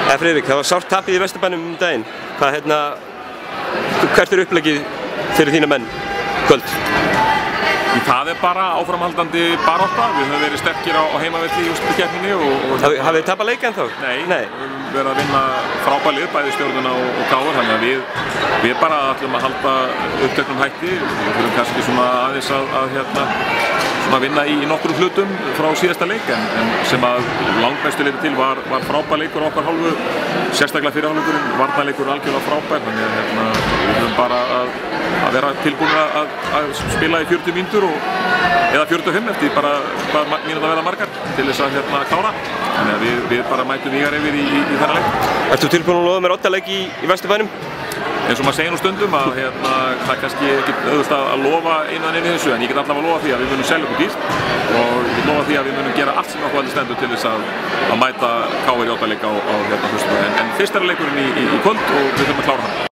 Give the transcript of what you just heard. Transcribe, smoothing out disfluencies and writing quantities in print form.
Friðrik, það var sárt tapið í Vesturbænum daginn. Hvert uppleggið fyrir þína menn kvöld? Það bara áframhaldandi barátta. Við höfum verið sterkir á heimavelli í úrslitakeppninni og Hafið þið tapað leik ennþá? Nei. Við höfum verið að vinna frábær lið, bæði Stjörnuna og KR, þannig að við bara ætlum að halda uppteknum hætti. Við þurfum kannski svona aðeins að vinna í nokkrum hlutum frá síðasta leik, en sem að langmestu leiti til var frábær leikur á okkar hálfu, sérstaklega fyrir hálfleikurinn, varnarleikur algjörlega frábær, þannig að við þurfum bara að vera tilbúinir að spila í 40 mínútur eða 45 eftir bara hvað mínútur að vera margar til þess að klára. Þannig að við bara mætum vígar yfir í þennan leik. Ertu tilbúin að lofa mér 8 leiki í Vesturbænum? Eins og maður segir nú stundum að það er kannski ekki auðvitað að lofa einu en einu þessu, en ég get allavega að lofa því að við munum selja okkur dýrt og ég lofa því að við munum gera allt sem okkur allir stendur til þess að mæta KR í 8 leik á föstudag. En fyrst leikurinn í kvöld og við þurfum að klára hann.